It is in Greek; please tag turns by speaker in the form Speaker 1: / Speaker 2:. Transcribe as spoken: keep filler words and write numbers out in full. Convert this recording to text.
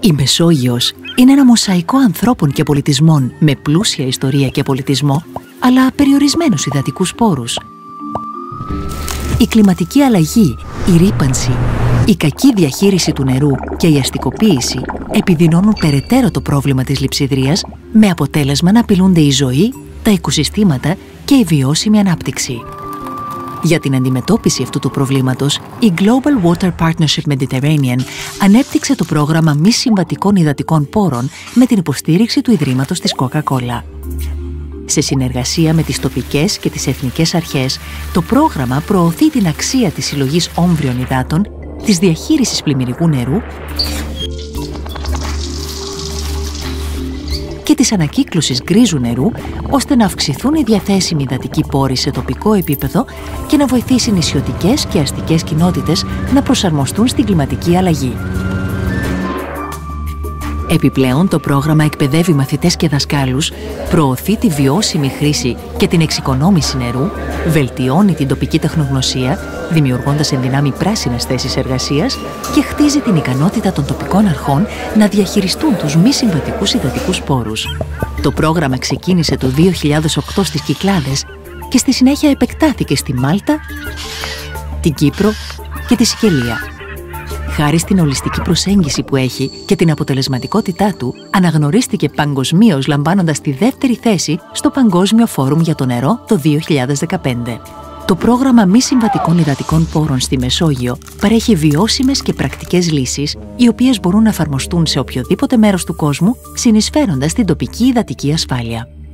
Speaker 1: Η Μεσόγειος είναι ένα μοσαϊκό ανθρώπων και πολιτισμών με πλούσια ιστορία και πολιτισμό, αλλά περιορισμένους υδατικούς πόρους. Η κλιματική αλλαγή, η ρύπανση, η κακή διαχείριση του νερού και η αστικοποίηση επιδεινώνουν περαιτέρω το πρόβλημα της λειψιδρίας, με αποτέλεσμα να απειλούνται η ζωή, τα οικοσυστήματα και η βιώσιμη ανάπτυξη. Για την αντιμετώπιση αυτού του προβλήματος, η Global Water Partnership Mediterranean ανέπτυξε το πρόγραμμα μη συμβατικών υδατικών πόρων με την υποστήριξη του Ιδρύματος της Coca-Cola. Σε συνεργασία με τις τοπικές και τις εθνικές αρχές, το πρόγραμμα προωθεί την αξία της συλλογής όμβριων υδάτων, της διαχείρισης πλημμυρικού νερού και της ανακύκλωσης γκρίζου νερού, ώστε να αυξηθούν οι διαθέσιμοι υδατικοί πόροι σε τοπικό επίπεδο και να βοηθήσει νησιωτικές και αστικές κοινότητες να προσαρμοστούν στην κλιματική αλλαγή. Επιπλέον, το πρόγραμμα εκπαιδεύει μαθητές και δασκάλους, προωθεί τη βιώσιμη χρήση και την εξοικονόμηση νερού, βελτιώνει την τοπική τεχνογνωσία, δημιουργώντας ενδυνάμει πράσινες θέσεις εργασίας και χτίζει την ικανότητα των τοπικών αρχών να διαχειριστούν τους μη συμβατικούς υδατικούς πόρους. Το πρόγραμμα ξεκίνησε το δύο χιλιάδες οκτώ στις Κυκλάδες και στη συνέχεια επεκτάθηκε στη Μάλτα, την Κύπρο και τη Σικελία. Χάρη στην ολιστική προσέγγιση που έχει και την αποτελεσματικότητά του, αναγνωρίστηκε παγκοσμίως, λαμβάνοντας τη δεύτερη θέση στο Παγκόσμιο Φόρουμ για το νερό το δύο χιλιάδες δεκαπέντε. Το πρόγραμμα μη συμβατικών υδατικών πόρων στη Μεσόγειο παρέχει βιώσιμες και πρακτικές λύσεις, οι οποίες μπορούν να εφαρμοστούν σε οποιοδήποτε μέρος του κόσμου, συνεισφέροντας στην τοπική υδατική ασφάλεια.